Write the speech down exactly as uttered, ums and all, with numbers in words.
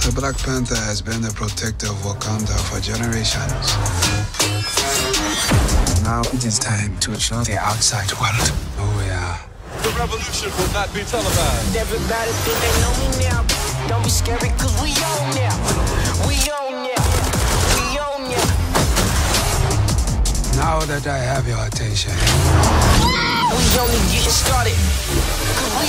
The Black Panther has been the protector of Wakanda for generations. Now it is time to show the outside world who we are. The revolution will not be televised. Everybody think they know me now. Don't be scary, cause we own now. We own now. We own now. Now that I have your attention, We only getting started. Cause we